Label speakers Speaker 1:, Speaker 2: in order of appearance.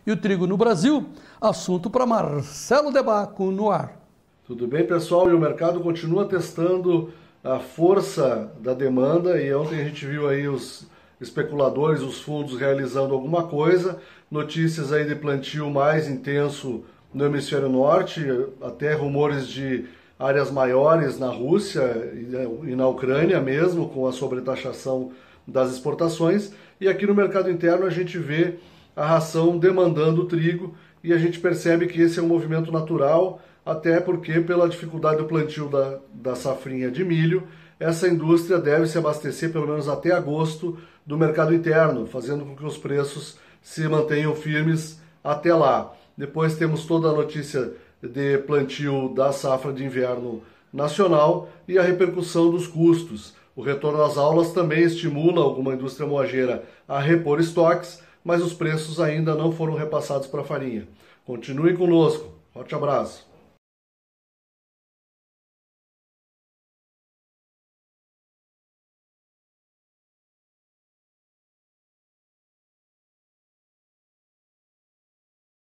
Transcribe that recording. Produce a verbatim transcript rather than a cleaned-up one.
Speaker 1: e o trigo no Brasil, assunto para Marcelo De Bacco no ar.
Speaker 2: Tudo bem, pessoal? E o mercado continua testando a força da demanda, e ontem a gente viu aí os especuladores, os fundos realizando alguma coisa, notícias aí de plantio mais intenso no hemisfério norte, até rumores de áreas maiores na Rússia e na Ucrânia mesmo, com a sobretaxação das exportações. E aqui no mercado interno a gente vê a ração demandando trigo, e a gente percebe que esse é um movimento natural, até porque pela dificuldade do plantio da, da safrinha de milho, essa indústria deve se abastecer pelo menos até agosto do mercado interno, fazendo com que os preços se mantenham firmes até lá. Depois temos toda a notícia de plantio da safra de inverno nacional e a repercussão dos custos. O retorno às aulas também estimula alguma indústria moageira a repor estoques, mas os preços ainda não foram repassados para a farinha. Continuem conosco. Forte abraço.